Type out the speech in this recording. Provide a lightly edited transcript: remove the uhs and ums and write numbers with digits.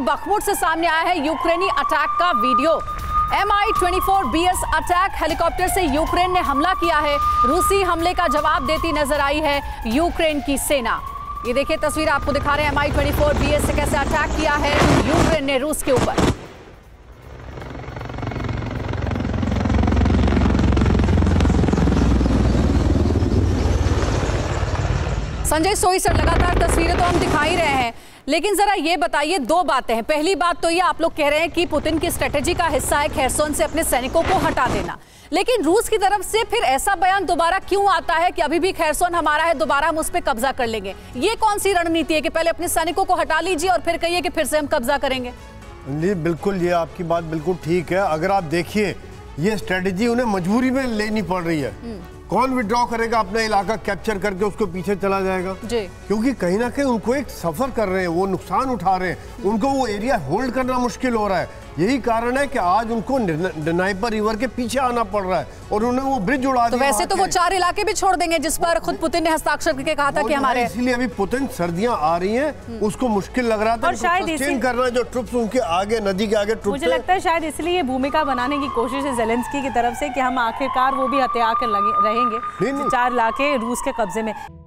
Bakhmut से सामने आया है यूक्रेनी अटैक का वीडियो। Mi-24BS अटैक हेलीकॉप्टर से यूक्रेन ने हमला किया है। रूसी हमले का जवाब देती नजर आई है यूक्रेन की सेना। ये देखिए तस्वीर आपको दिखा रहे हैं Mi-24BS से कैसे अटैक किया है यूक्रेन ने रूस के ऊपर। संजय सोई सर, लगातार तस्वीरें तो हम दिखा ही रहे हैं, लेकिन जरा ये बताइए दो बातें हैं। पहली बात तो ये, आप लोग कह रहे हैं कि पुतिन की स्ट्रेटेजी का हिस्सा है खेरसोन से अपने सैनिकों को हटा देना, लेकिन रूस की तरफ से फिर ऐसा बयान दोबारा क्यों आता है कि अभी भी खेरसोन हमारा है, दोबारा हम उस पर कब्जा कर लेंगे? ये कौन सी रणनीति है कि पहले अपने सैनिकों को हटा लीजिए और फिर कहिए कि फिर से हम कब्जा करेंगे? जी बिल्कुल, ये आपकी बात बिल्कुल ठीक है। अगर आप देखिए, ये स्ट्रेटेजी उन्हें मजबूरी में लेनी पड़ रही है। कौन विड्रॉ करेगा अपना इलाका कैप्चर करके उसको पीछे चला जाएगा जी। क्योंकि कहीं ना कहीं उनको एक सफर कर रहे हैं, वो नुकसान उठा रहे हैं, उनको वो एरिया होल्ड करना मुश्किल हो रहा है। यही कारण है कि आज उनको डनाइपर रिवर के पीछे आना पड़ रहा है और उन्होंने वो ब्रिज उड़ा दिया। तो वैसे तो वो 4 इलाके भी छोड़ देंगे जिस पर खुद पुतिन ने हस्ताक्षर करके कहा था कि हमारे, इसलिए अभी पुतिन सर्दियां आ रही हैं, उसको मुश्किल लग रहा था और शायद करना जो ट्रुप्स उनके आगे, नदी के आगे ट्रुप्स। मुझे लगता है शायद इसलिए ये भूमिका बनाने की कोशिश है ज़ेलेंस्की की तरफ से कि हम आखिरकार वो भी हथियार कर रहेंगे 4 इलाके रूस के कब्जे में।